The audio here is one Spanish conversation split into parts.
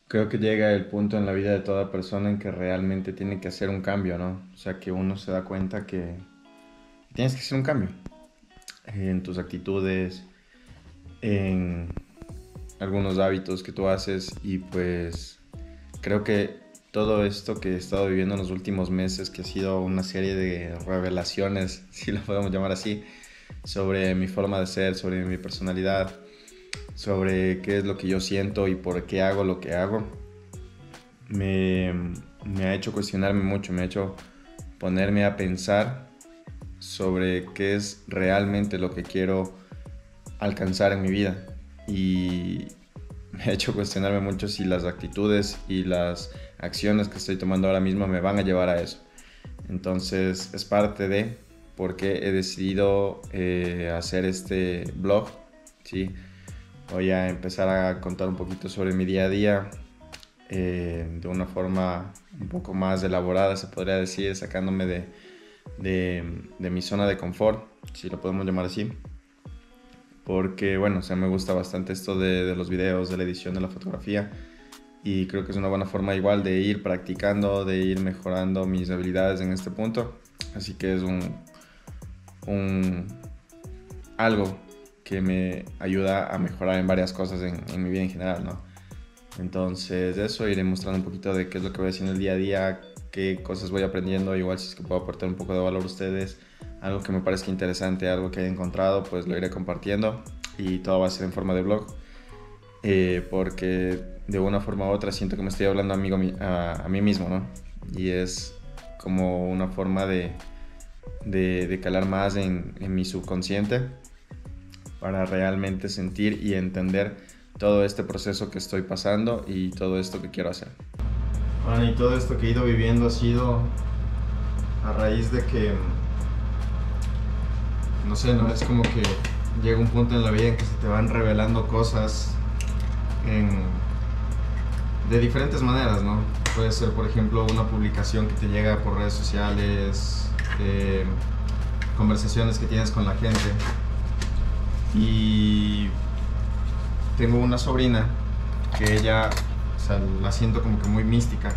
Creo que llega el punto en la vida de toda persona en que realmente tiene que hacer un cambio, ¿no? O sea, que uno se da cuenta que tienes que hacer un cambio en tus actitudes, en algunos hábitos que tú haces y pues creo que todo esto que he estado viviendo en los últimos meses, que ha sido una serie de revelaciones, si lo podemos llamar así, sobre mi forma de ser, sobre mi personalidad, sobre qué es lo que yo siento y por qué hago lo que hago, me, me ha hecho cuestionarme mucho, me ha hecho ponerme a pensar sobre qué es realmente lo que quiero alcanzar en mi vida. Y me ha hecho cuestionarme mucho si las actitudes y las acciones que estoy tomando ahora mismo me van a llevar a eso. Entonces es parte de por qué he decidido hacer este blog. ¿Sí? Voy a empezar a contar un poquito sobre mi día a día, de una forma un poco más elaborada, se podría decir, sacándome de mi zona de confort, si lo podemos llamar así. Porque, bueno, o sea, me gusta bastante esto de los videos, de la edición, de la fotografía. Y creo que es una buena forma igual de ir practicando, de ir mejorando mis habilidades en este punto. Así que es un algo que me ayuda a mejorar en varias cosas en mi vida en general, ¿no? Entonces eso, iré mostrando un poquito de qué es lo que voy haciendo el día a día, qué cosas voy aprendiendo, igual si es que puedo aportar un poco de valor a ustedes, algo que me parezca interesante, algo que haya encontrado, pues lo iré compartiendo y todo va a ser en forma de blog, porque de una forma u otra siento que me estoy hablando a mí mismo, ¿no? Y es como una forma de calar más en mi subconsciente para realmente sentir y entender todo este proceso que estoy pasando y todo esto que quiero hacer. Bueno, y todo esto que he ido viviendo ha sido a raíz de que, no sé, no es como que llega un punto en la vida en que se te van revelando cosas en, de diferentes maneras, ¿no? Puede ser, por ejemplo, una publicación que te llega por redes sociales, conversaciones que tienes con la gente. Y tengo una sobrina que ella, o sea, la siento como que muy mística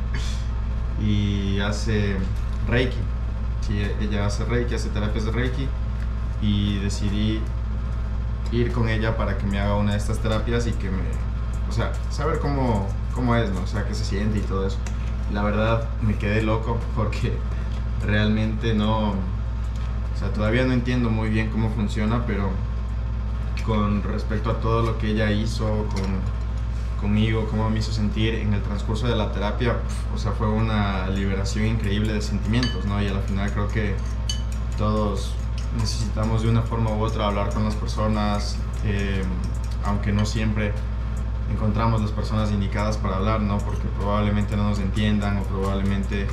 y hace Reiki. Sí, ella hace Reiki, hace terapias de Reiki y decidí ir con ella para que me haga una de estas terapias y que me, o sea, saber cómo es, ¿no? O sea, qué se siente y todo eso. La verdad me quedé loco porque realmente no, o sea, todavía no entiendo muy bien cómo funciona, pero con respecto a todo lo que ella hizo conmigo, cómo me hizo sentir en el transcurso de la terapia, o sea, fue una liberación increíble de sentimientos, ¿no? Y al final creo que todos necesitamos de una forma u otra hablar con las personas, aunque no siempre encontramos las personas indicadas para hablar, ¿no? Porque probablemente no nos entiendan o probablemente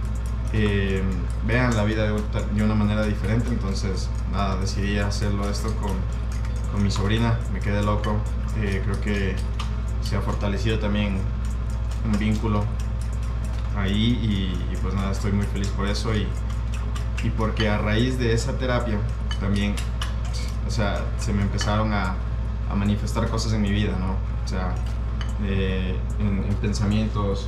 vean la vida de una manera diferente. Entonces, nada, decidí hacerlo esto con mi sobrina, me quedé loco. Creo que se ha fortalecido también un vínculo ahí y pues nada, estoy muy feliz por eso y porque a raíz de esa terapia también, o sea, se me empezaron a manifestar cosas en mi vida, ¿no? O sea, en pensamientos,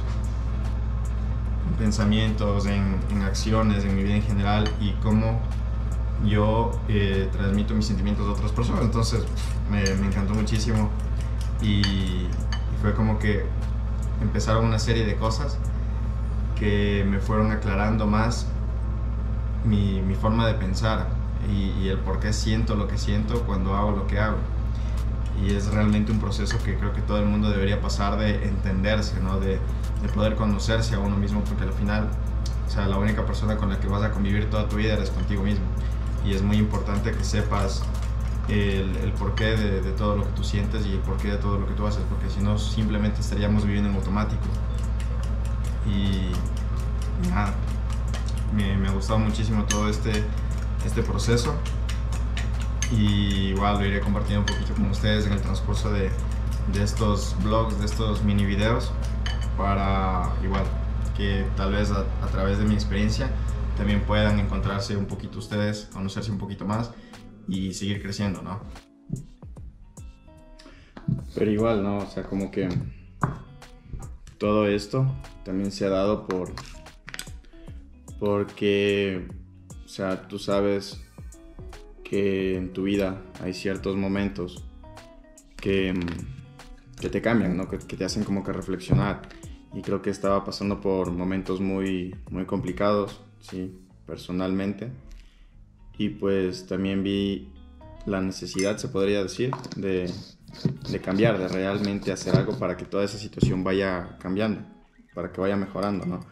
en acciones, en mi vida en general y cómo yo transmito mis sentimientos a otras personas. Entonces me encantó muchísimo y fue como que empezaron una serie de cosas que me fueron aclarando más mi forma de pensar y el por qué siento lo que siento cuando hago lo que hago. Y es realmente un proceso que creo que todo el mundo debería pasar, de entenderse, ¿no? De poder conocerse a uno mismo, porque al final, o sea, la única persona con la que vas a convivir toda tu vida eres contigo mismo. Y es muy importante que sepas el porqué de todo lo que tú sientes y el porqué de todo lo que tú haces, porque si no simplemente estaríamos viviendo en automático. Y nada, me ha gustado muchísimo todo este proceso y igual lo iré compartiendo un poquito con ustedes en el transcurso de estos vlogs, de estos mini videos, para igual que tal vez a través de mi experiencia también puedan encontrarse un poquito ustedes, conocerse un poquito más y seguir creciendo, ¿no? Pero igual, ¿no? O sea, como que todo esto también se ha dado porque, o sea, tú sabes que en tu vida hay ciertos momentos que te cambian, ¿no? Que te hacen como que reflexionar. Y creo que estaba pasando por momentos muy, muy complicados, sí, personalmente. Y pues también vi la necesidad, se podría decir, de cambiar, de realmente hacer algo para que toda esa situación vaya cambiando, para que vaya mejorando, ¿no?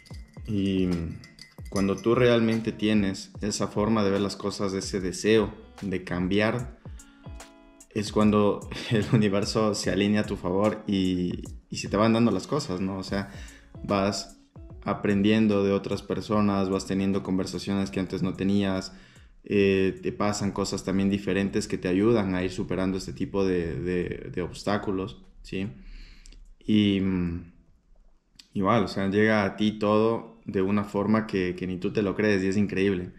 Y cuando tú realmente tienes esa forma de ver las cosas, ese deseo de cambiar, es cuando el universo se alinea a tu favor y se te van dando las cosas, ¿no? O sea, vas aprendiendo de otras personas, vas teniendo conversaciones que antes no tenías, te pasan cosas también diferentes que te ayudan a ir superando este tipo de obstáculos, ¿sí? Y igual, o sea, llega a ti todo de una forma que ni tú te lo crees y es increíble.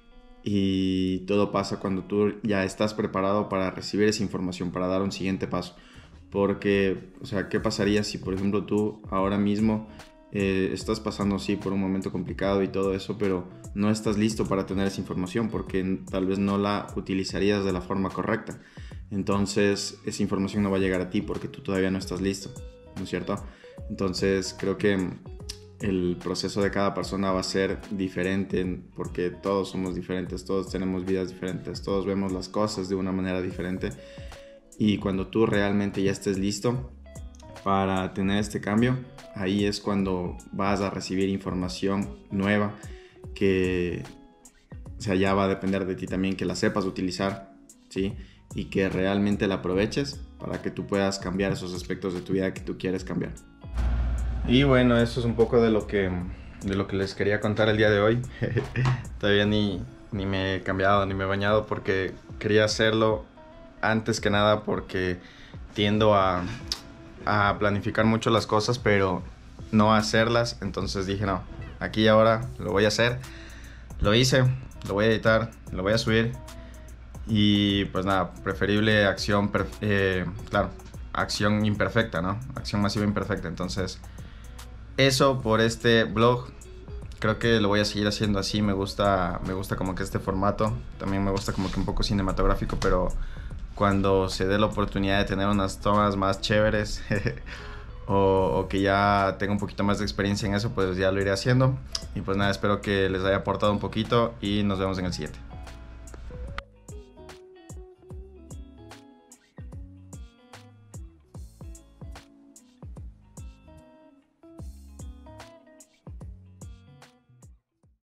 Y todo pasa cuando tú ya estás preparado para recibir esa información, para dar un siguiente paso. Porque, o sea, ¿qué pasaría si, por ejemplo, tú ahora mismo estás pasando, sí, por un momento complicado y todo eso, pero no estás listo para tener esa información porque tal vez no la utilizarías de la forma correcta? Entonces, esa información no va a llegar a ti porque tú todavía no estás listo, ¿no es cierto? Entonces, creo que el proceso de cada persona va a ser diferente porque todos somos diferentes, todos tenemos vidas diferentes, todos vemos las cosas de una manera diferente. Y cuando tú realmente ya estés listo para tener este cambio, ahí es cuando vas a recibir información nueva que, o sea, ya va a depender de ti también que la sepas utilizar, ¿sí? Y que realmente la aproveches para que tú puedas cambiar esos aspectos de tu vida que tú quieres cambiar. Y bueno, eso es un poco de lo que les quería contar el día de hoy. Todavía ni me he cambiado ni me he bañado porque quería hacerlo antes que nada porque tiendo a planificar mucho las cosas pero no a hacerlas. Entonces dije no, aquí y ahora lo voy a hacer. Lo hice, lo voy a editar, lo voy a subir. Y pues nada, preferible acción, claro, acción imperfecta, ¿no? Acción masiva imperfecta. Entonces eso por este blog. Creo que lo voy a seguir haciendo así. Me gusta como que este formato. También me gusta como que un poco cinematográfico, pero cuando se dé la oportunidad de tener unas tomas más chéveres o que ya tenga un poquito más de experiencia en eso, pues ya lo iré haciendo. Y pues nada, espero que les haya aportado un poquito y nos vemos en el siguiente.